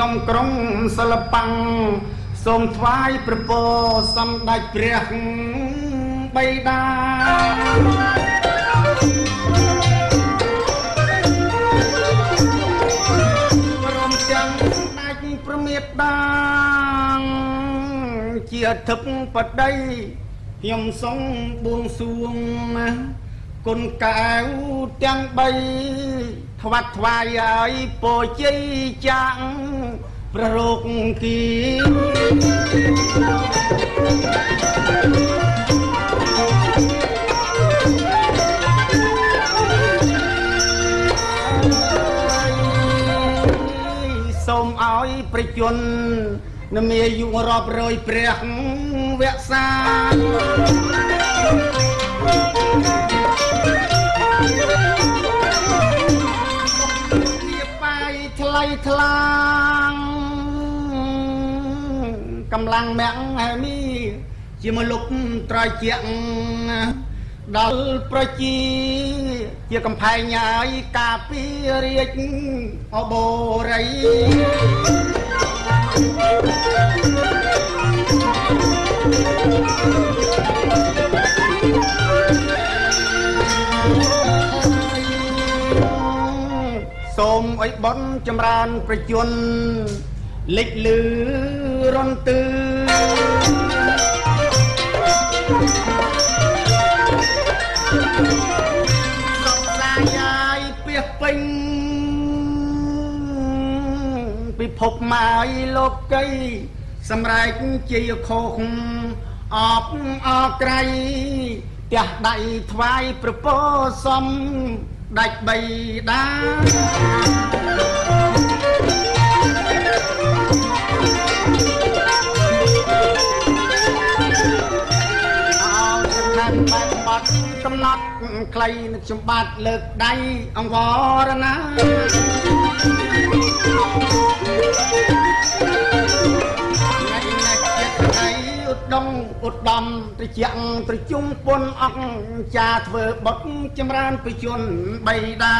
มกรงสลปังសូមថ្វាយព្រះពរសម្ដេចព្រះបិតាព្រមទាំងស្ដេចព្រះមេត្តាជាធិបតីខ្ញុំសូមបួងសួងគុណកែវទាំង3ថ្វាត់ថ្វាយឲ្យពរជ័យចាក់ប្ររោគគីសូមឲ្យប្រជជននមាយុរាប់រយព្រះវក្សាថ្លៃថ្លាងកម្លាំងមាំងហើយមីជាមលុកត្រជាក់ដល់ប្រជាជាកំផែងឲ្យការពាររាជអបូរីសូមអុយបុណ្យចម្រើនប្រជជនលេចលឺរន្ទឺសុខសាយាយពីពេញពិភពមកលោកីសម្រេចជាខុសអបអក្រៃផ្ទះដៃថ្វាយប្រពោសំដាច់បៃតាបានបាត់កំណត់ខ្លីនឹកចំបាត់លើកដៃអង្វរណាថ្ងៃនេះជាថ្ងៃឧត្តមត្រជាក់ត្រជុំពុនអង្ចាធ្វើបុត្រចម្រើនប្រជជនបៃតា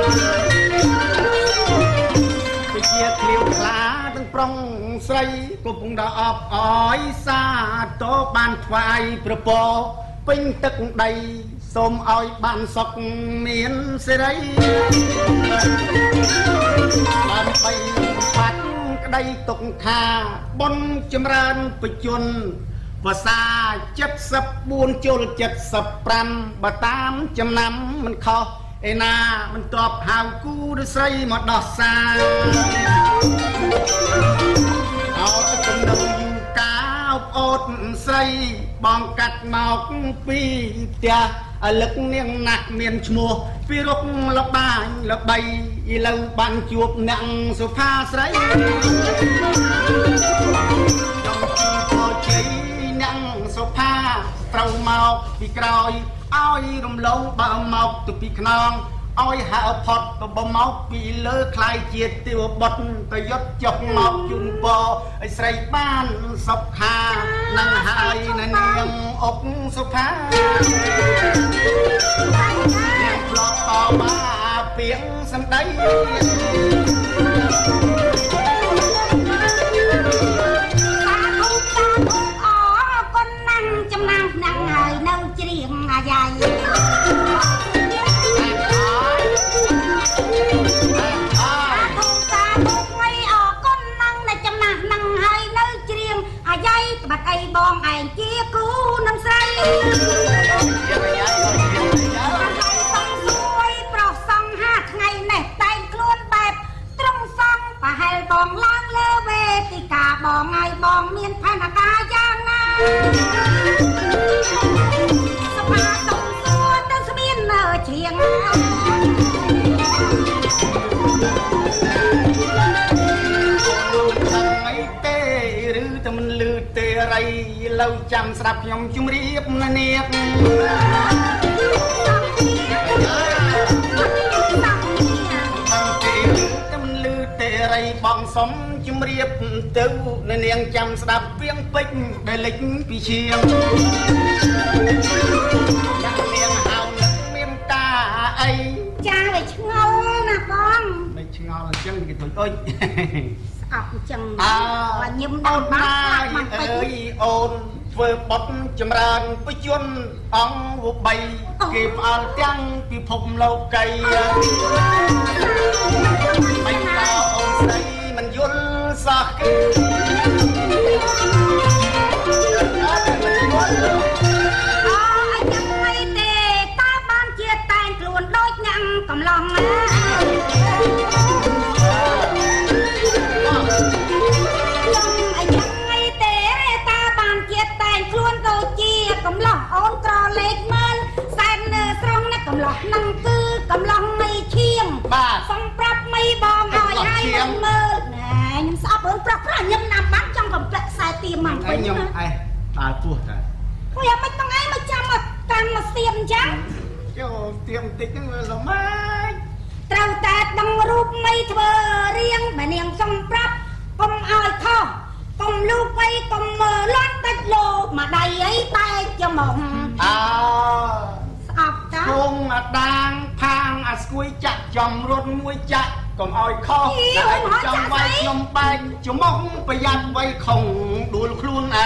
ជាឃ្លៀវខ្លាទាំងប្រុងស្រីកំពុងដល់អបអយសាទរបានថ្វាយប្រពោពេញទឹកដីសូមឲ្យបានសុខមានសេរីដើម្បីផាត់ក្តីទុកខាបុណ្យចម្រើនប្រជជនភាសា74ជុល75បើតាមចំណាំមិនខុសឯណាមិនតបហៅគូឬស្រីមកដោះសារអោតកំណៅយូកាអបអូតស្រីបងកាត់មកពីផ្ទះអលឹកនាងណាស់មានឈ្មោះពីរុកលបាញល្បីឥឡូវបានជួបអ្នកសុផាស្រីចង់ជួបពរជ័យអ្នកសុផាត្រូវមកពីក្រោយឲ្យរំលងបើមកទៅពីខ្នងឲ្យហើផុតទៅមកពីលើខ្លាយជាទេវបុត្រប្រយុទ្ធចុះមកជុំពរឲ្យស្រីបានសុខានឹងហើយនៅនាងអុកសុផាអ្នកផ្លោតតបាពីងសម្ដីចំណាំណាំហើយនៅច្រៀងអាយ៉ាយបាត់អីបងឯងជាគូនឹងស្រីសំសួយប្រុសសង្ហាថ្ងៃនេះតែងខ្លួនបែបត្រង់សងប្រហែលបងឡើងលើវេទិកាបងឲ្យបងមានផែនការយ៉ាងណាសភាសំសួរទៅស្មាននៅជ្រៀងឥឡូវចាំស្ដាប់ខ្ញុំជម្រាបនានាកចាំលឺទេរីបងសុំជម្រាបទៅនាងចាំស្ដាប់វៀងពេជ្រដែលលេចពីឈៀងចាំនាងហៅមានតាអីចាឲ្យឆ្ងល់ណាបងមិនឆ្ងល់អញ្ចឹងគេទុយអុយស្អจังว่ายิ้มดำบ้ามันไปโอนเฟื่อบดจำรานไปจนอ่องวุบใบเก็บเอาจังปีผมเราไก่ไปดาวโอนใส่มันยุ่นสักกำลังนะไอ้ยังไงเตะตาบานเกียรแต่งคล้วนโดเจียกำลังอ่อนกรอเล็กมันแสนเนื้อสรงนะกำลังนั่งคือกำลังไม่เชียงฟังปรับไม่บองอ่อยให้มันเมินแหน่ยังสอบเอิญปรับพระยังนำบ้านจังกับแปลกสายเตรียมมันไปนะไอ้ตาตัวกันโอ้ยไม่ต้องไอ้มาจำมาการมาเสียมจังเจ้าเตรียมติ๊กนั่นเลยหรือไม่เต้าแต่ดังรูปไม่เธอเรียงแม่เนียงส่งปรับกลมอ่อยข้อกลมลูกไปกลมมือล้อนตัดโลมาได้ไอ้ตายจะมองอับจ้าคงดังพังกุยจักจอมรถมวยจักกลมอ่อยข้อจอมไว้ยมไปจะมองไปยัดไว้คงดูคลุนไอ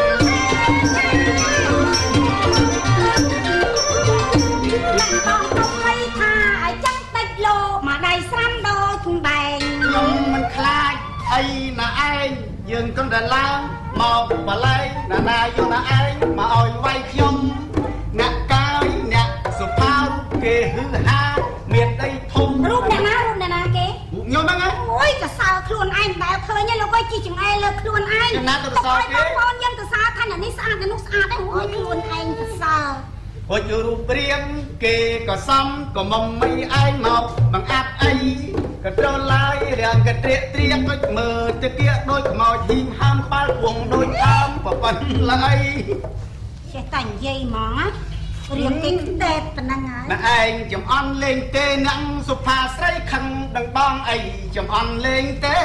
ต้องให้ท่าจังติดโลมาได้ซ้ำโดยคุณแบ่งยมมันคลายไอ้น่ะไอ้ยืนกันแต่ล้างมองมาไล่น่ะนายอยู่น่ะไอ้มาอ่อยไว้ยมนักกายนักสุภาพเกฮือฮาเมียดได้ทมรูปเนี่ยนะเก๋ยมนั่งไงโอ้ยกระสาวคลุนไอ้แบบเธอเนี่ยเราก็จีจังไอ้เลยคลุนไอ้จะนักกระสาวเก๋ตอนยังกระสาวท่านอย่างนี้สะอาดแต่นุสะอาดได้โอ้ยคลุนไอ้กระสาวพอจะรูปเรียงเกก็ซ้ำก็มองไม่ไอ้หมอกบังอัดไอ้ก็โดนไล่เรื่องก็เตรียก็มือจะเกี้ยโดยหมอหิมห้ามปาลวงโดยห้ามก็ปันไล่ใช่แต่งยัยหมอเรียงเก่งเด็ดเป็นยังไงนั่งไอ้จำอันเล่งเตนั่งสุภาใส่ขังดังบ้องไอ้จำอันเล่งเต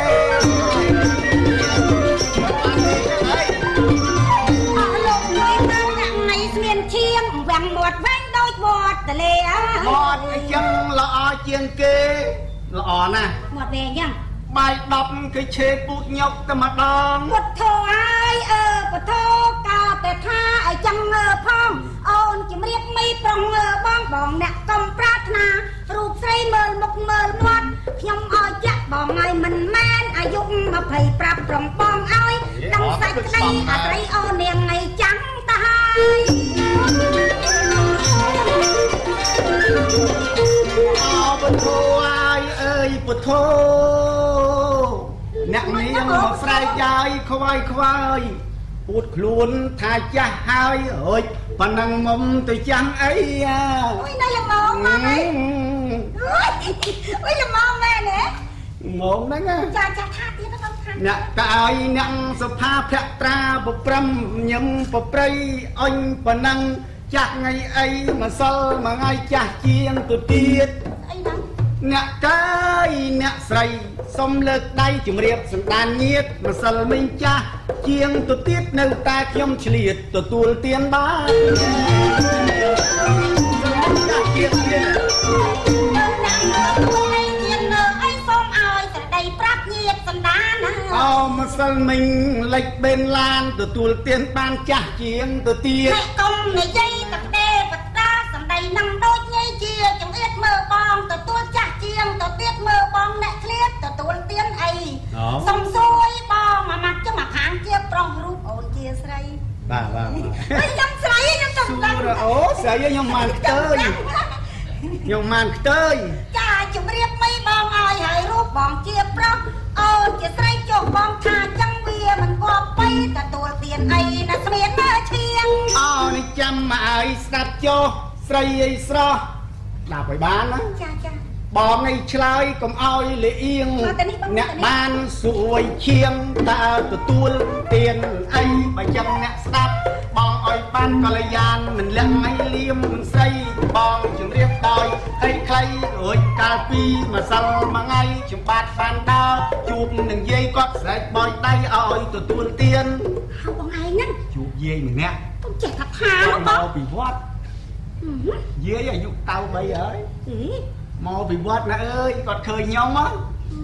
เมียนเชียงแหวงหมดแหวงโดยบอดแต่เลี้ยหมดยังละอเจียงเกละอนะหมดแหวงยังใบดอกคือเชปุยยกตะมาดองปวดโถไอปวดโถกาแต่ท่าไอจังพองโอนจะเรียกไม่ปรองบ้องบองเนี่ยกำปราถนารูปใส่เมินมกเมินมดยมอ้อยจะบองไงมันแม่นอายุมาไผ่ปรับปรองปองอ้อยดังใส่ในอะไรโอเนียงไงจังตายปวดโถไอ้ปวดโถนักเลี้ยงมาใส่ใจควายปูดคลุนถ่ายจะหายเฮ้ยปนังมุมตัวจังไอ้โอ้ยน่าจะมองมาไหมโอ้ยจะมองแม่เนี่ยมองนั่งจะท่าที่ต้องทำนักกายนังสภาพพระตราบปรำยำปปรย์อ้อยปนังจากไงไอ้มาซอมาไงจากเจียงตัวเตียดนักกายนักใส่สมเลิกได้จุ่มเรียบสันดานเงียบมาสลมิงจ้าเจียงตัวติดในตาเขียมเฉลียดตัวเตียนบ้าเกียร์เกียร์ไอ้ส้มเอาแต่ได้ปรับเงียบสันดานเอามาสลมิงเล็กเบนลานตัวเตียนบ้านจ้าเจียงตัวเตียนให้กลมในใจตัดเดปัดตาสันใดนั่งโดดเงี้ยเจียจังเอ็ดเมื่อบองตัวจ้าเจียงตัวเตี้ยเมื่อบองแหนเคลียดตัวเตียนไอสมซวยบองมามัดจะมาหางเจียปรองรูปโอนเจียใส่บ้าไอ้ยังใส่ยังต้องตั้งโอ้ใส่ยังมันเตยยังมันเตยจ้าจุ่มเรียบไม่บองอ้อยหายรูปบองเจียปรองโอนเจียใส่จบบองทาจังเบียมันกอบไปแต่ตัวเตียนไอน่ะเสียนน่ะเชียงอ๋อนี่จำมาไอ้สัตว์โจใส่ไอ้สระดาบไปบ้านนะจ้าบอกไงชายก็เอาเลี้ยงเนี่ยบ้านสวยเชียงตาตัวเตียนไอ้ใบจังเนี่ยสับบองอ้อยปั้นกะยานมันเลี้ยงไอ้เลี้ยมมันใส่บองจึงเรียบดอยให้ใครเอ่ยกาปีมาสั่งมาไงจึงบาดฟันดาวจูบหนึ่งเย่ก็ใส่บอยได้อ้อยตัวเตียนเขาบอกไงนั่นจูบเย่เหมือนเนี่ยต้องเจ็บทับเท้าบ้องปีวัดเย่อายุเตาไปเอ้ยมอbị vót nè ơi còn khơi nhóm á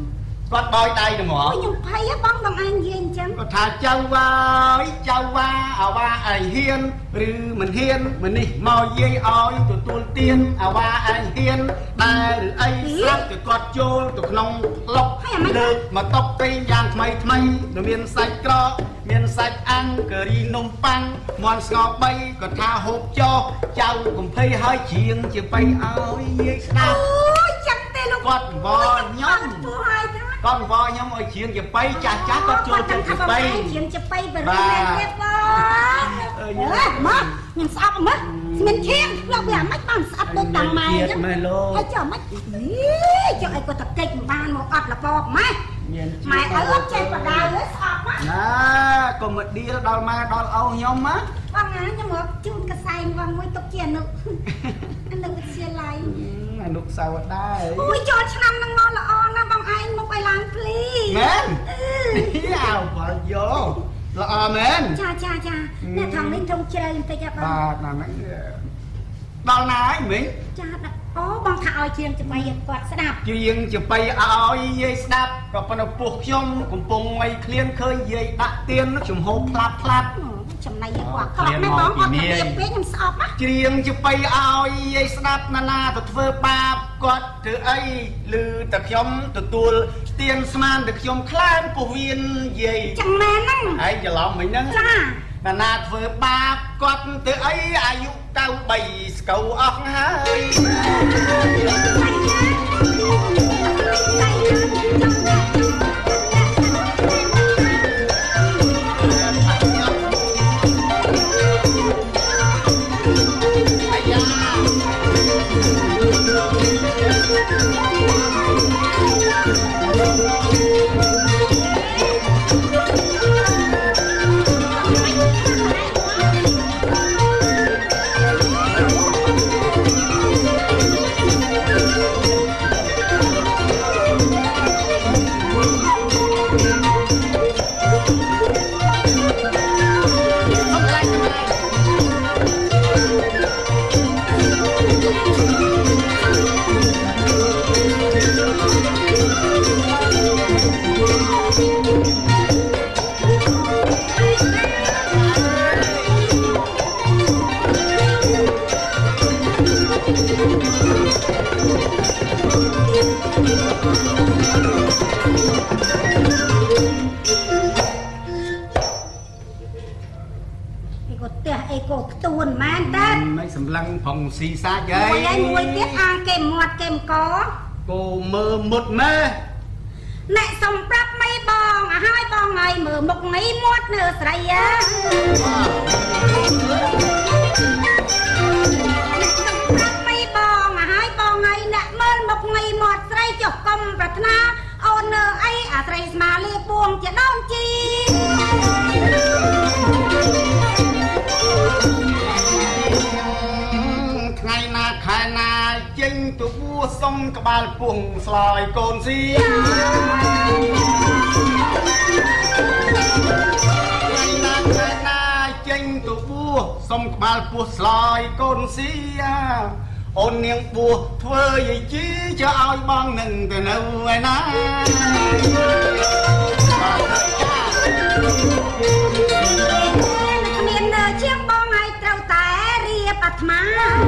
គាត់បោយដៃទៅហ្មងខ្ញុំភ័យបងបងឯងនិយាយអញ្ចឹងគាត់ថាចៅវ៉ាអាវ៉ាឯងហ៊ានឬមិនហ៊ានម្នេះមកយាយឲ្យទទួលទានអាវ៉ាឯងហ៊ានដែរឬអីស្រាប់តែគាត់ចូលទៅក្នុងក្លុកលើកមកតុបពេញយ៉ាងថ្មីមានសាច់ក្រកមានសាច់អាំងការីនំប៉័ងមាន់ស្ងោ3គាត់ថាហូបចោចៅកំភៃហើយជាងជាបៃឲ្យយាយស្ដាប់អូយចាំទេលោកគាត់វល់ខ្ញុំគាត់វល់ខ្ញុំឲ្យជាងជាបៃចាស់គាត់ចូលទៅជាបៃជាងជាបៃបរិយាទេបងមកខ្ញុំស្អប់មកមានឈាមលោកវាមិនបានស្អប់ដូចតាំងម៉ែអញ្ចឹងហើយចុះមិននេះចុះឲ្យគាត់តកិច្ចមិនបានមកអត់លបម៉ែម៉ែអើចេះបដាលើស្អប់ណាកុំមកឌីលដល់ម៉ែដល់ឪខ្ញុំណាបងណាខ្ញុំមកជូនកសែងបងមួយទុកជាអនុវិទ្យាល័យអនុសាវតាអូយចូលឆ្នាំនឹងមកល្អណាស់បងឯងមកឲ្យឡើងភ្លីមែនអើបើយោល្អមែនចាអ្នកថងនេះធំជ្រៅបន្តិចបងបាទហ្នឹងដល់ណាហើយមិញចាអូបងថាឲ្យជាងចំបៃគាត់ស្ដាប់ជាងចំបៃឲ្យយាយស្ដាប់ក៏ប៉ុន្តែពោះខ្ញុំកំពុងឲ្យឃ្លានឃើញយាយដាក់ទៀនចំហូបផ្លាត់ចំណៃគាត់ខកណាស់បងអត់ទៅពេកខ្ញុំស្អប់ណាច្រៀងចំបៃឲ្យយាយស្ដាប់ណាទៅធ្វើបាបគាត់ធ្វើអីឬតែខ្ញុំទទួលទៀនស្មានតែខ្ញុំខ្លាចពោះវៀនយាយចឹងមែនហ្នឹងហើយច្រឡំមិញហ្នឹងចាណាធ្វើបាបគាត់ធ្វើអីអាយុ93ស្កូវអស់ហើយសម្លឹងផងស៊ីសាច់ហើយមួយទៀតអាគេមាត់គេមកគោមើមុតម៉ែអ្នកសំប្រាប់មិនបងឲ្យបងឲ្យមើមុខងីមាត់នៅស្រីអ្នកសំប្រាប់មិនបងឲ្យបងឲ្យអ្នកមើលមុខងីមាត់ស្រីចុះកុំប្រាថ្នាអូននៅអីអាស្រីស្មាលាពួងជាដូនជីថ្ងៃណាខែណាចេញទៅបួសុំក្បាលពោះស្លោយកូនស៊ីថ្ងៃណាខែណាចេញទៅបួសុំក្បាលពោះស្លោយកូនស៊ីអូននាងបួធ្វើយាយជីចើឲ្យបងនឹងទៅនៅឯណាមានជាងបងឲ្យត្រូវតែរៀបអាត្មា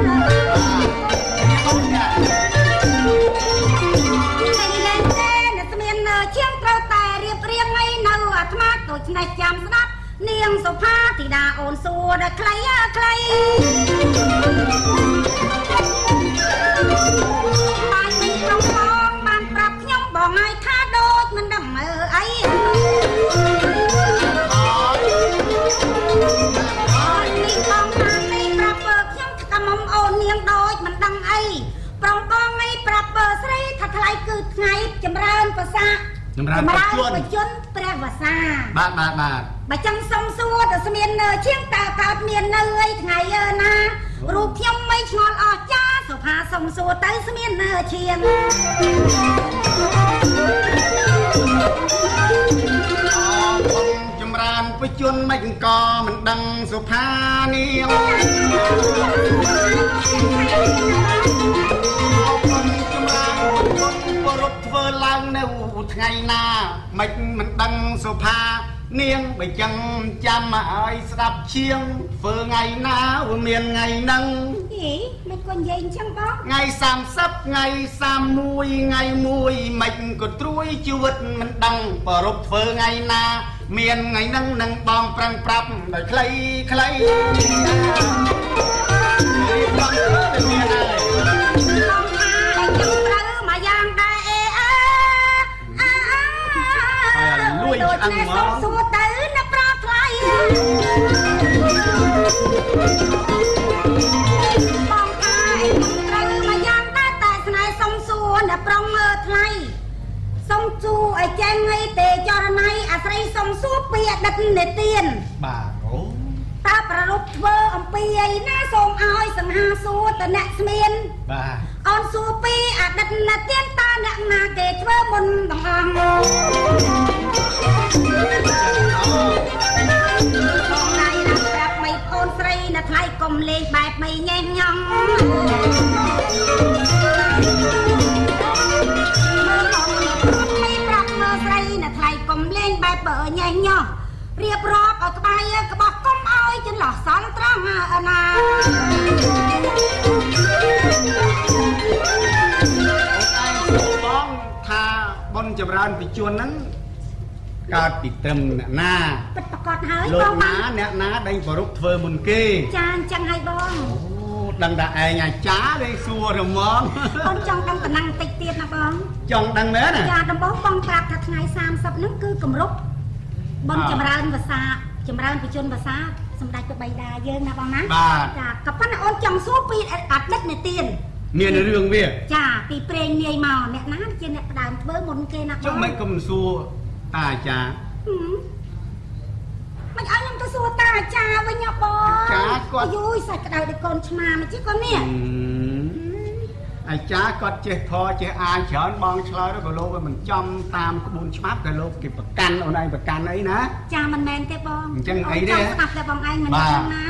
ជាងត្រូវតែរៀបរៀងឲ្យនៅអាត្មាដូច្នេះចាំស្ដាប់នាងសុផាធីតាអូនសួរដល់ខ្លីបានមីក្រុងបងបានប្រាប់ខ្ញុំបងឲ្យថាដូចមិនដឹងអីនេះបងបានមីប្រាប់ខ្ញុំថាមុំអូននាងដូចមិនដឹងអីប្រងបងឲ្យប្រាប់ស្រីថាថ្លៃគឺថ្ងៃចម្រើនប្រសាចម្រើនបច្ចុប្បន្នព្រះវសាបាទបើចឹងសុំសួរទៅស្មានជាងតើកើតមាននៅអីថ្ងៃណារូបខ្ញុំមិនឆ្ងល់អស់ចាសុផាសុំសួរទៅស្មានជាងចម្រើនបច្ចុប្បន្នមិនក៏មិនដឹងសុផានាងធ្វើឡើងនៅថ្ងៃណាមិនដឹងសុផានាងបើចឹងចាំមកឲ្យស្ដាប់ជាងធ្វើថ្ងៃណាវាមានថ្ងៃហ្នឹងហីមិនក៏និយាយអញ្ចឹងបងថ្ងៃ30ថ្ងៃ31ថ្ងៃ1មិនក៏ត្រួយជីវិតមិនដឹងប្ររពធ្វើថ្ងៃណាមានថ្ងៃហ្នឹងនឹងបងប្រឹងប្រាប់ដោយខ្លីខ្លីបងមានហើយបងថាឲ្យចឹងត្រូវមកយ៉ាងដែរលួយឆ្អឹងមកសួរទៅណាប្រថ្លៃបងថាឲ្យត្រូវមកយ៉ាងដែរតែស្នេហ៍សុំសួរណាប្រងថ្លៃសុំសួរឲ្យចេញឲ្យទេចរណៃអាស្រ័យសុំសួរពីអតីតនិទានបាទអូតើប្ររពធ្វើអំពីអីណាសូមឲ្យសង្ហាសួរតអ្នកស្មៀនបាទអូនសួរពីអតីតនិទានតើអ្នកណាគេធ្វើមុនទាំងអស់បងណៃណាប្រាប់មីប្អូនស្រីនៅថ្លៃកុំលេងបែបមីញ៉េះញ៉ងមើលបងមីប្រាប់មើលស្រីនៅថ្លៃកុំលេងបែបបើញ៉េះញ៉ោះរៀបរាប់ឲ្យក្បាយក្បោះកុំឲ្យចន្លោះសល់ត្រង់ណាបងថាបុណ្យចម្រើនពិជួនហ្នឹងកើតពីត្រឹមអ្នកណាពិតប្រកបហើយលោកណាអ្នកណាដេញប្ររពធ្វើមុនគេចាអញ្ចឹងហើយបងដឹងតែឯងអាចារ្យនេះសួររមងបងចង់ដឹងតំណែងតិចទៀតណាបងចង់ដឹងមែនណាចាដំបូងបងប្រាប់ថាថ្ងៃ30ហ្នឹងគឺគម្រប់បុណ្យចម្រើនភាសាចម្រើនពិជនភាសាសម្ដេចព្រះបិតាយើងណាបងណាចាក៏ប៉ុន្តែអូនចង់សួរពីអតីតនិទានមានរឿងវាចាពីព្រេងនាយមកអ្នកណាជាអ្នកផ្ដើមធ្វើមុនគេណាបងចុះមិនគុំសួរតាអាចារ្យមិនឲ្យខ្ញុំទៅសួរតាអាចារ្យវិញបងចាគាត់យូយសាច់ក្តៅដូចកូនឆ្មាមិនជិះកូននេះអាចារ្យគាត់ចេះធေါ်ចេះអានច្រើនបងឆ្លើយទៅក៏លោកមិនចំតាមក្បួនច្បាប់ក៏លោកគេប្រកាន់អូនឯងប្រកាន់អីណាចាមិនមែនទេបងអញ្ចឹងអីទេស្ដាប់តែបងឯងមិនដឹងណា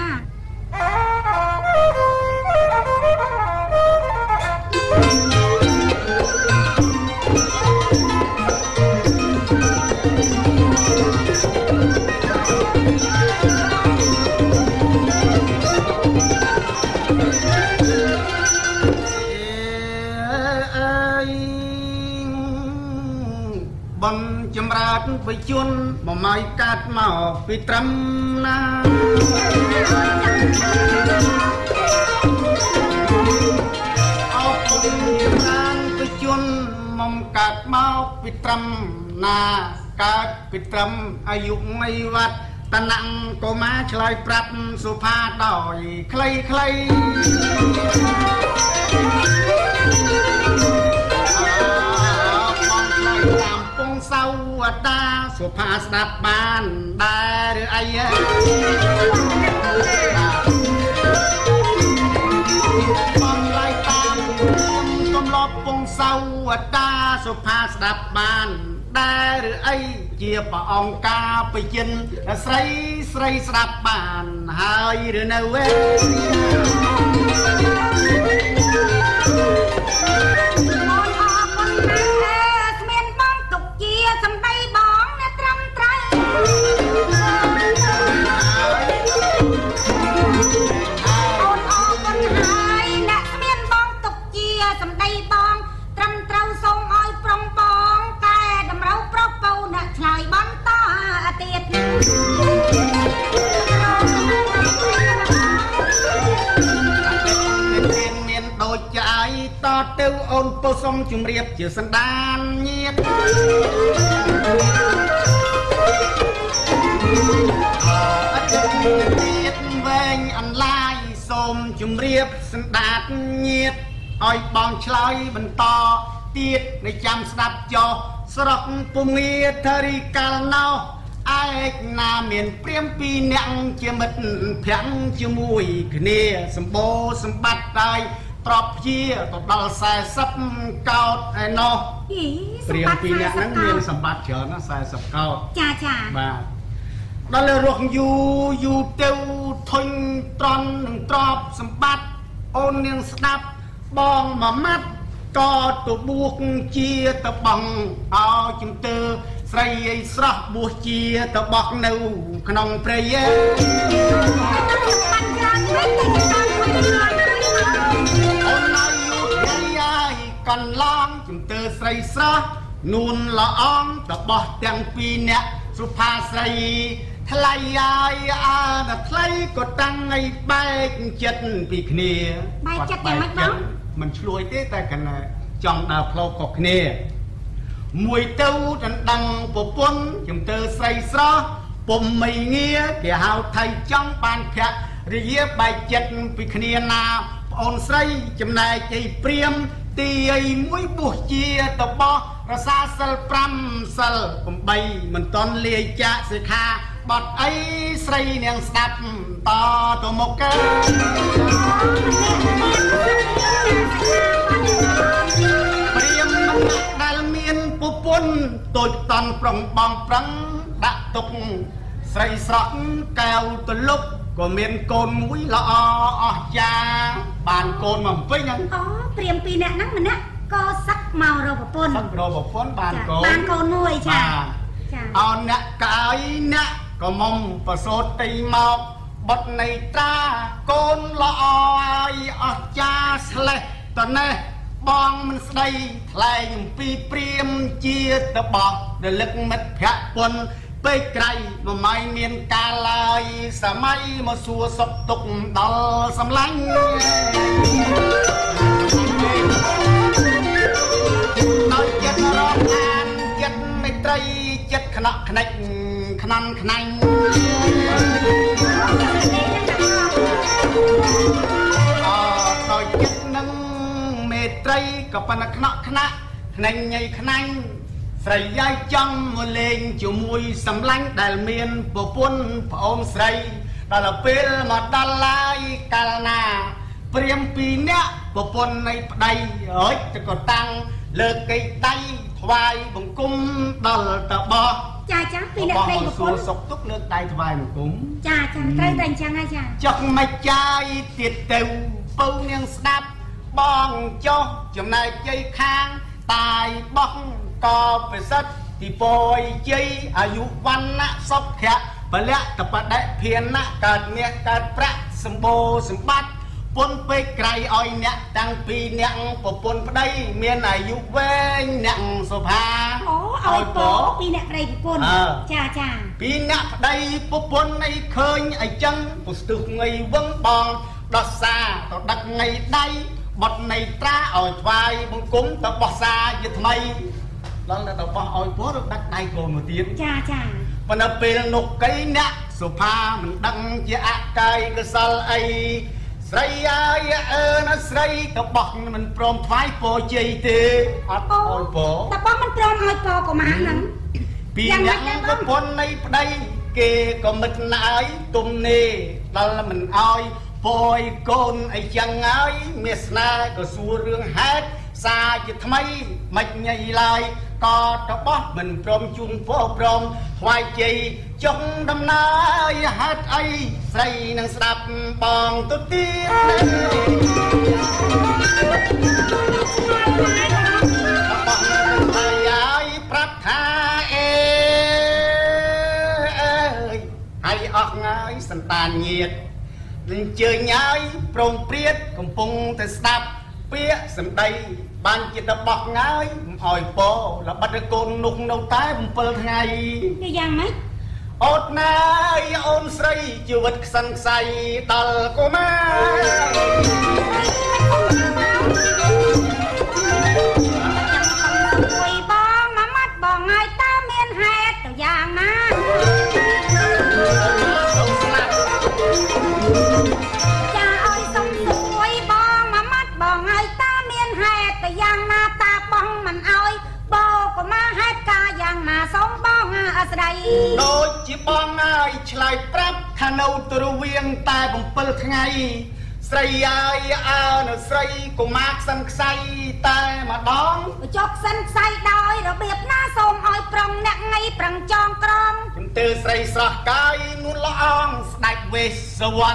បុណ្យចម្រើនវិជនមកមកកាត់មកពីត្រឹមណាអោបុណ្យចម្រើនវិជនមកកាត់មកពីត្រឹមណាកើតពីត្រឹមអាយុមិនវត្តតណាំងកុមារឆ្លើយប្រាប់សុផាដោយខ្លីខ្លីសៅតាសុផាស្ដាប់បានដែរឬអីបងឡាយតាមកំឡប់ពងសៅតាសុផាស្ដាប់បានដែរឬអីជាព្រះអង្គការពេជ្រស្រីស្រីស្ដាប់បានហើយឬនៅវេសំដីបងអ្នកត្រឹមត្រូវអូនអរគុណហើយអ្នកស្មានបងទុកជាសំដីបងត្រឹមត្រូវសូមឲ្យប្រុងបងកែតម្រូវប្រុសពៅអ្នកឆ្លើយបន្តទៀតមានដូចចាយតទៅអូនពុសុំជម្រាបជាសន្តានញាតទៀតវែងអន្លាយសូមជម្រាបសន្តានញាតឲ្យបងឆ្លើយបន្តទៀតនៅចាំស្ដាប់ចុះស្រុកពុំងារធារីកាលណោះឯកណាមានព្រាមពីរនាក់ជាមិត្តភក្តិជាមួយគ្នាសម្បូរសម្បត្តិហើយទ្រព្យជាទៅដល់40កោដឯណោះព្រាមពីរនាក់ហ្នឹងមានសម្បត្តិច្រើនណា40កោដចាបាទដល់លើរស់យូរទៅធុញត្រន់នឹងទ្រព្យសម្បត្តិអូននាងស្ដាប់បងមួយម៉ាត់ก็ตัวบุกเจียตะบังเอาจิมเตอใส่ไอ้สระบุกเจียตะบักเนื้อขนมเปรี้ยคนอายุใหญ่กันล้างจิมเตอใส่สระนูนละอ่องตะบักเตียงปีเนี่ยสุภาใส่ทลายยายอาณาทลายก็ตั้งไอ้ใบเจ็ดปีเนียใบเจ็ดยังไม่บ้างมันช่วยได้แต่กันจองดาวพลอกกเนียมวยเต้าดันดังปปนจมเตอใส่สระปมไม่เงี้ยแกหาวไทยจังปานแค่เรียบใบเจ็ดปีเนียนาอ่อนใส่จำนายใจเปรียมตีไอ้มวยบุกเจียตะบอรสาสลปรำสลปมใบมันตอนเลียจะสิคาบดไอ้ใส่เนียงสับต่อตัวมกเกเปรียมมันดัลเมียนปุปนตัวตอนปรองบองปรังดะตกใส่สระแก้วตลุกก็เมียนโกนมุ้ยละอยาบานโกนมันไปยังอ๋อเปรียมปีเนี่ยนั่งมันเนี่ยก็สักเมาเราปนสักเราปนบานโกนมวยใช่เอาเนี่ยกายเนี่ยก็มอมประสดตีหมอกบดในตาโกนละอยาสเลตอนนี้บองมันใส่แถลงปีเปรียมเจียตะบอกเดลึกมัดแผลปนไปไกลมาไม่เมียนกาลายสมัยมาสัวสบตกดอลสำลังน้อยเจ็ดร้องงานเจ็ดไม่ไตรเจ็ดขณะขนักขนันขนังน้อยเจ็ดนั่งเมตรกับปนขณะขณะขนังใหญ่ขนังใส่ยายจังมาเล่งจูมวยสำลังได้เมียนปปนพระองค์ใส่ดาลเปลมาดาลายกาลนาเปรียมปีเนี้ยปปนในใดจะก็ตั้งเลิกไก่ไตถวายบังกุมดอลตะบอจ้าปีเนี้ยใครปปนสกตุกเลิกไตถวายบังกุมจ้าใครแต่งช่างไงจ้าจักไม่ใจติดเตวปูยังสนับบองจ้องจำนายใจค้างตายบ้องก็ไปสัตที่ปอยใจอายุวันนะศพแขะปะเละตะปะได้เพียนนะการเมียการประสมโบสมบัติปนไปไกลอ้อยเนี่ยตั้งปีเนี่ยปปนไปได้เมียอายุเว้งเนี่ยสุภาโอ้อ้อยโปปีเนี่ยไรปนจ้าปีเนี่ยได้ปปนในเคยไอ้จังปุสตุไงวังบองดอซาต่อดักไงได้บดในตราอ้อยควายบังกุ้มต่อบอซาอยู่ทำไมลองแต่ต่ออ้อยโปดักได้โกนมาเตียนจ้าปนเป็นนกไก่เนี่ยสุภามันดังจะอาไก่ก็สลไอใส่ยานะใส่ตะบักมันพร้อมไฟโปเจเตอัดอ้อยโปตะบักมันพร้อมอ้อยโปก็มาหนังปีนี้ก็พ้นในปได้เกก็มันนายตุ่มเน่แล้วมันอ้อยปอยโกนไอ้ยังไงเมสนาก็สู้เรื่องฮัดซาจะทำไมไม่ใหญ่ลายก็ตะบักมันพร้อมจุนพอพร้อมควายเจจงดำนายฮัดไอใส่นังสลับบองตุเตี้ยไอ้พระทาไอ้ออกไงสันตานเงียดเจอย้ายโปร่งเปรียดกำปงแต่สตับเปี้ยสันใดบานจิตบอกง่ายอ่อยโปแล้วบัดโกนนุกนกตายมันเปิดไงนี่ยังไหมอดนายโอนใส่ชีวิตสันใสตลก็มาคุยบ้องมามัดบ้องไงตาเมียนแฮดตัวอย่างนะจะอ้อยสมสวยบ้องมามัดบ้องไงตาเมียนแฮดตัวอย่างนาตาบ้องมันอ้อยโบก็มาแฮดกาอย่างมาสองบ้องอาศัยโดยจีบ้องง่ายฉลายปรับขนาวตัวเวียงตายผมเปิดไงใส่ยายนใส่กุมากสันใส่ตายมาดองจกสันใส่ดอยระเบียบหน้าทรงอ้อยปรองนักไงปรังจองกรองจำเตอใส่สกายนุ่นละอองสไนเวสวรรค์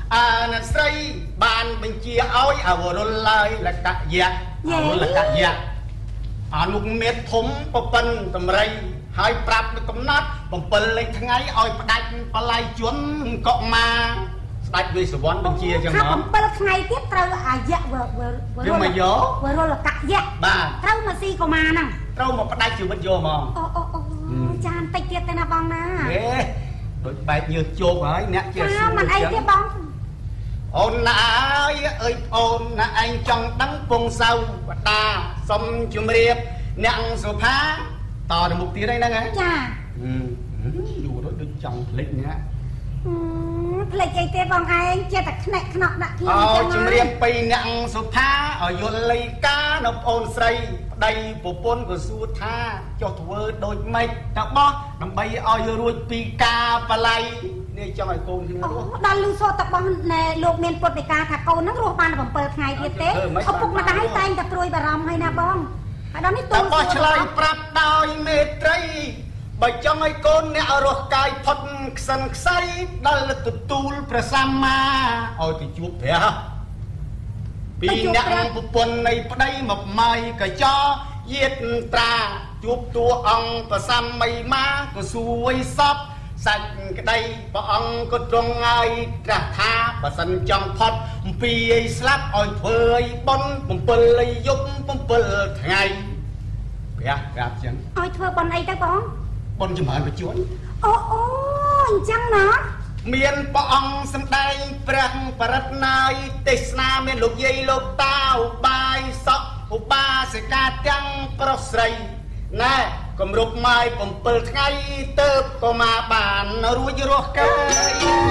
ណាស្រីបានបញ្ជាឲ្យអវរុលឡើយលកយៈអវរុលលកយៈអនុមេធំប្រពន្ធតម្រៃហើយប្រាប់កំណត់7លេខថ្ងៃឲ្យផ្ដាច់បល័យជន់កុមារស្ដេចវិសវណ្ណបញ្ជាចឹងមក7ថ្ងៃទៀតត្រូវអាយៈវរុលលកយៈបាទត្រូវមកស៊ីកុមារហ្នឹងត្រូវមកផ្ដាច់ជីវិតយកហ្មងអូចាបន្តិចទៀតទៅណាបងណាហេដូចបែកញើសជោគហើយអ្នកជាស្រួលមិនអីទេបងអូនណាអើយអូនណាឯងចង់ដឹងពងសៅបតាសុំជម្រាបអ្នកសុផាតទៅមុខទៀតហ្នឹងហ៎ចាយូរដូចចង់ភ្លេចអ្នកភ្លេចអីទេបងឯងចេះតែខ្នែកខ្នក់ដាក់ខ្លួនចឹងជម្រាបពីអ្នកសុផាឲ្យយល់លីកានៅប្អូនស្រីប្តីប្រពន្ធក៏សួរថាចុះធ្វើដូចម៉េចតបោះដើម្បីឲ្យរួចពីការបល័យនេះចង់ឲ្យកូនគ្នារស់ដល់លឺសូតបោះណែលោកមានពុទ្ធិកាថាកូនហ្នឹងរស់បាន7ថ្ងៃទៀតទេឪពុកម្ដាយតែងតែព្រួយបារម្ភហើយណាបងហើយដល់នេះទូលបោះឆ្លើយប្រាប់ដោយមេត្រីបើចង់ឲ្យកូនអ្នករស់កាយផុតខ្សិនខ្សៃដល់ទទួលព្រះសម្មាឲ្យទៅជួបព្រះពីអ្នកប្រពន្ធនៃប្តីមកម៉ៃកញ្ចយាតត្រាជួបតួអង្គព្រះសម្មីមាក៏សួយសពសាច់ក្តីព្រះអង្គក៏ទ្រង់ឲ្យត្រាស់ថាបើសិនចង់ផុតអំពីឲ្យស្លាប់ឲ្យធ្វើឲ្យបុណ្យ7យប់7ថ្ងៃព្រះប្រាប់ចឹងឲ្យធ្វើបុណ្យអីទៅបងបុណ្យចម្រើនបញ្ជួនអូអញ្ចឹងណាមានព្រះអង្គសម្ដែងព្រះបរិត្តណាយទេសនាមានលោកយាយលោកតាឧបាយសក់ឧបាសិកាទាំងប្រុសស្រីណែគម្រប់ម៉ាយ7ថ្ងៃទៅក៏មកបានរួចរស់កាយ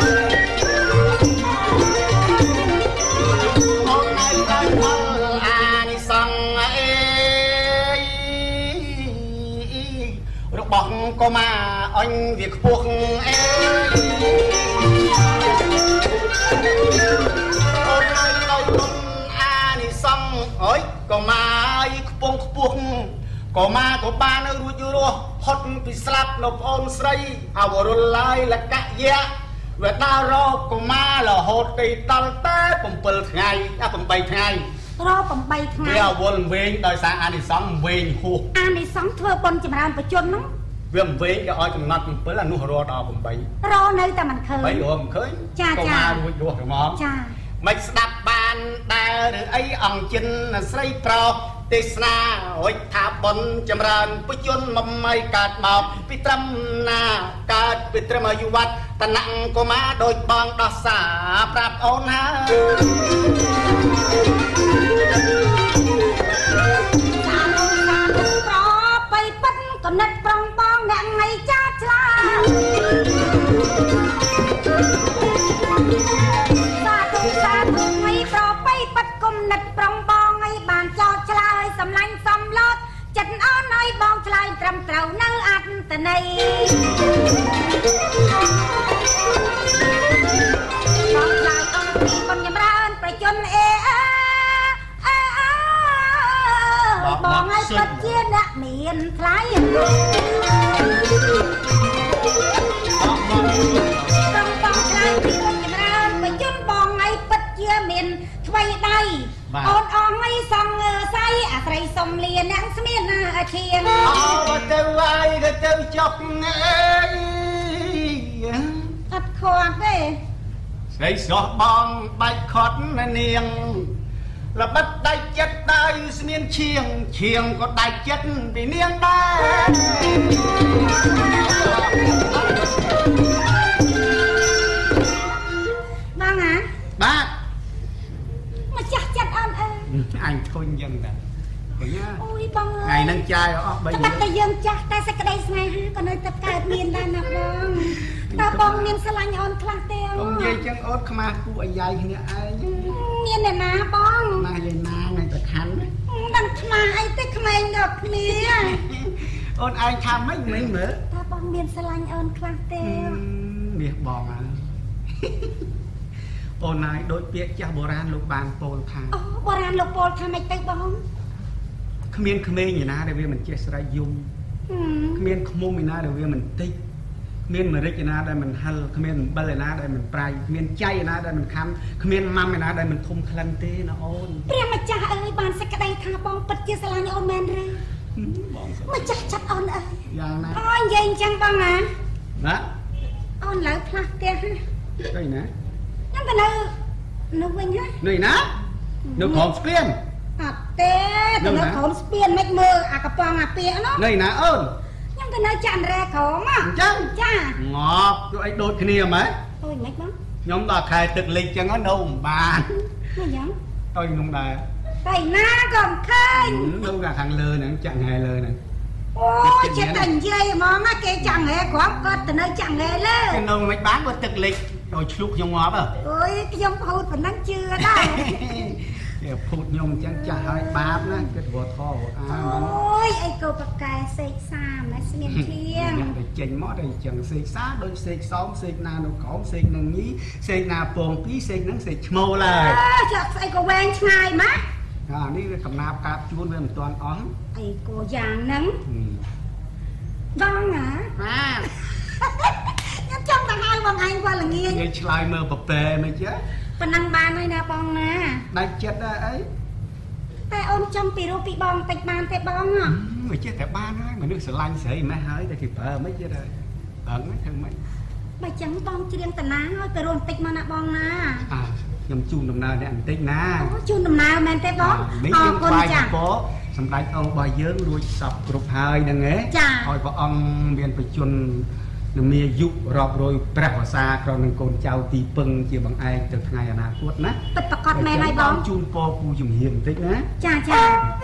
អូនឯងបានមកអានិសង្ឃអេរបស់ក៏មកអញវាខ្ពស់អេអូនឯងដោយគុណអានិសង្ឃអើយក៏មកខ្ពស់ខ្ពស់ក៏មកក៏បានរួចរស់ផុតពីស្លាប់នៅប្អូនស្រីអវរុលឡាយលកយៈវាដើររកក៏មករហូតដល់តែ7ថ្ងៃ8ថ្ងៃរក8ថ្ងៃវាវល់វែងដោយសារអានិសង្ឃវែងហួសអានិសង្ឃធ្វើបុណ្យចម្រើនបជនហ្នឹងវាវែងគេឲ្យកំណត់7អានោះរកដល់8រនៅតែមិនឃើញ3រកមិនឃើញចាក៏មករួចរស់ហ្មងចាមិនស្ដាប់បានដែរឬអីអង្គចិនស្រីប្រុសទេសនារួចថាបុណ្យចម្រើនបជនមកម៉ៃកើតមកពីត្រឹមណាកើតពីត្រឹមអាយុវត្តតនៈក៏មកដូចបងដោះសាប្រាប់អូនហើយប្របីប៉ិនកំណត់ប្រងបងអ្នកថ្ងៃចាឆ្លាសាធុថ្ងៃប្របីប៉ិតកំណត់ប្រងបងឲ្យបានចោតឆ្លើយសំឡាញ់សំឡូតចិត្តអូនឲ្យបងឆ្លើយត្រឹមត្រូវនៅអត្តន័យបងឆ្លើយអំពីបុណ្យចម្រើនប្រជជនអេបងឲ្យពិតជាអ្នកមានថ្លៃបងបងឆ្លើយពីបុណ្យចម្រើនប្រជជនបងឲ្យពិតជាមានថ្វីដៃអូនអងឲ្យសង្ស័យអាស្រ័យសំលៀនអ្នកស្មានអាឈៀងអូទៅវាយទៅចុកអេអត់ខាត់ទេស្រីស្រស់បងបាច់ខាត់ណានាងល្បិតដៃចិត្តដៃស្មានឈៀងឈៀងក៏ដៃចិត្តពីនាងដែរបងហ៎បាទម្ចាស់ចិត្តអូនអើយអញធុញយ៉ាងតាអូយបងអើយថ្ងៃហ្នឹងចាយអស់3តែតែយើងចាស់តែសេចក្តីស្នេហាក៏នៅតែកើតមានដែរណាបងតើបងមានស្រឡាញ់អូនខ្លះទេអូននិយាយចឹងអូនខ្មាស់គូអាយ៉ៃគ្នាឯងមានអ្នកណាបងម៉ាយាយណានឹងតែខណ្ឌដឹងខ្មាស់អីទេក្មេងដល់គ្នាអូនឯងថាម៉េចមិញមើលតើបងមានស្រឡាញ់អូនខ្លះទេមាសបងអើយអូនណាយដូចពាក្យចាស់បុរាណលោកបានពោលថាអូបុរាណលោកពោលថាម៉េចទៅបងគ្មានក្មេងឯណាដែលវាមិនចេះស្រែកយំគ្មានឃ្មុំឯណាដែលវាមិនតិច miền mà rich na đây mình hal miền bờ na đây mình prai miền chay na đây mình khăm miền mắm na đây mình thum khăn tê nó ôn ព្រះម្ចាស់អើយបានសេចក្តីថាបងពិតជាស្រឡាញ់អូនមែនឬម្ចាស់ចាត់អូនអើយយ៉ាងណាអូននិយាយអញ្ចឹងបងណាណាអូនឡើងផ្លាស់ផ្ទះហ្នឹងទៅណាខ្ញុំទៅនៅវិញណានេះណានៅក្រុមស្ពានអត់ទេទៅនៅក្រុមស្ពានមិនមើលអាកំប៉ុងអាពាកនោះនេះណាអូនខ្ញុំទៅនៅចាន់រ៉ែក្រុមអញ្ចឹងចាងប់ទៅអីដូចគ្នាហ្មងអូយមិនបងខ្ញុំដល់ខែទឹកលិចចឹងនៅមិនបានមិនយ៉ាងទៅក្នុងដែរតែណាក៏មិនឃើញនៅខាងលើហ្នឹងចាក់ហែលើហ្នឹងអូយចិត្តតែនិយាយហ្មងគេចាំងហែក្រំគាត់ទៅនៅចាំងហែលើគេនៅមិនបានគាត់ទឹកលិចដោយឆ្លុះខ្ញុំងាប់អូយខ្ញុំហូតប៉ុណ្ណឹងជឿដែរគេភូតខ្ញុំអញ្ចឹងចាស់ហើយបាបណាគិតវត្តធរអូយអីកូប៉កែសេកសាម៉ែស្ងៀមធៀងទៅចេញមកទៅអញ្ចឹងសេកសាដូចសេកសោមសេកណានៅក្រោមសេកនឹងញីសេកណាពងពីរសេកហ្នឹងសេកឈ្មោលហើយចាក់ស្អីក៏វែងឆ្ងាយម៉ានេះវាកំណាប់កាប់ជួនវាមិនទាន់អស់អីក៏យ៉ាងហ្នឹងបងណាបាទខ្ញុំចង់ទៅហៅបងឯងវល់ល្ងាចនិយាយឆ្លើយមើលប្រពែមិនចេះប៉ុណ្ណឹងបានហើយណាបងណាដាច់ចិត្តដែរអីតែអូនចំពីរូបពីបងតិចបានទេបងមិនចេះតែបានហើយមនុស្សស្រឡាញ់ស្រីម៉េះហើយតែគេប្រើមិនចេះដែរអឹងធ្វើម៉េចបើចឹងបងច្រៀងតាណាហើយទៅរួមតិចមកណាបងណាខ្ញុំជូនដំណើរអ្នកបន្តិចណាអូជូនដំណើរមែនទេបងអរគុណចា៎សម្ដេចអង្គរបស់យើងរួចសពគ្រប់ហើយហ្នឹងឯងឲ្យព្រះអង្គមានបជននាយុរាប់រយព្រះវស្សាក្នុងនឹងកូនចៅទីពឹងជាបង្អែកទៅថ្ងៃអនាគតណាពិតប្រកបមែនហើយបងជូនពរពូជំហានបន្តិចណាចាចា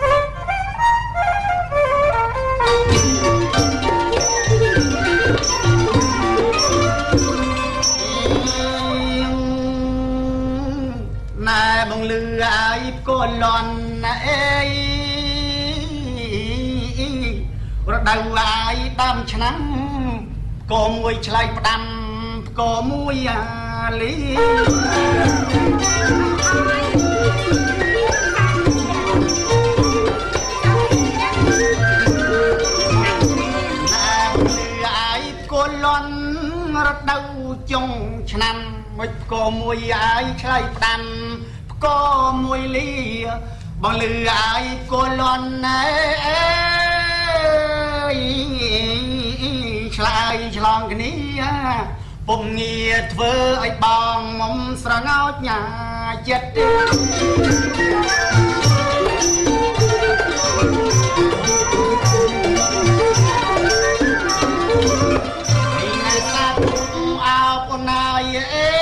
ណែបងលឺអាយកូនលន់ណាអេរដូវអាយដាំឆ្នាំក៏មួយឆ្លៃផ្ដាំក៏មួយអាលីអាយកូនលន់រដូវចុងឆ្នាំមួយក៏មួយអាយឆ្លៃផ្ដាំក៏មួយលីបងលឺអាយកូនលន់ណែឆ្លើយឆ្លងគ្នាពុំងារធ្វើឲ្យបងមុំស្រងោចញ៉ាចិត្តនៅសាប់អោបណាយអេ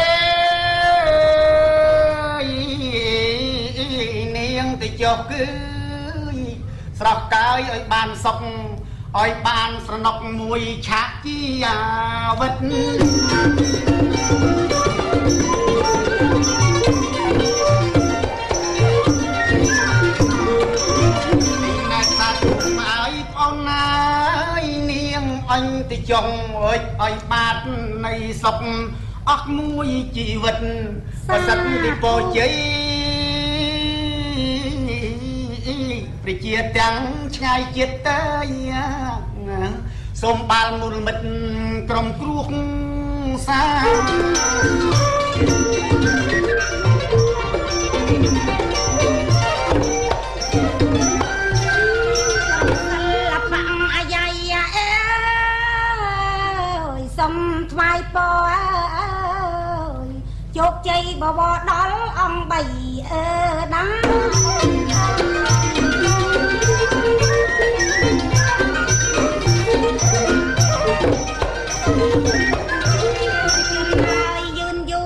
នាងទៅចុះគឺស្រស់កាយឲ្យបានសុខឲ្យបានស្រណុកមួយឆាកជាវិតណាសាច់ឲ្យបងណាយនាងអញទៅចង់ឲ្យបាននៃសុខអស់មួយជីវិតប្រសិទ្ធទីពោជ័យប្រជាទាំងឆ្ងាយចិត្តទៅសូមបាល់មូលមិត្តក្រុមគ្រួសារលបាំងអាយ៉ៃអើយសូមថ្វាយពរអើយជោគជ័យបវរដល់អង្គបីដែរยืนอยู่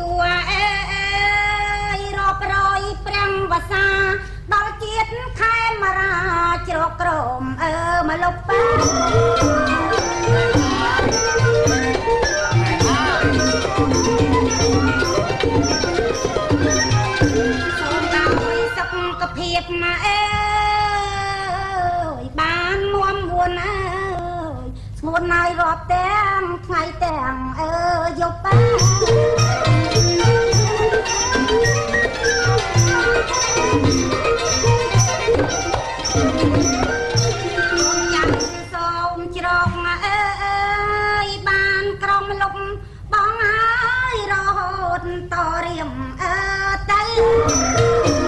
រាប់រយប្រាំងវស្សាដល់ជាតិខែមរាជ្រកក្រមមកលុបប៉ាសូមឲ្យសុខភាពមកបានមួមមួនស្ងួនហើយរាប់ទាំងថ្ងៃទាំងយប់ប៉ាចាំសូមច្រកបានក្រុមតតរៀមទៅ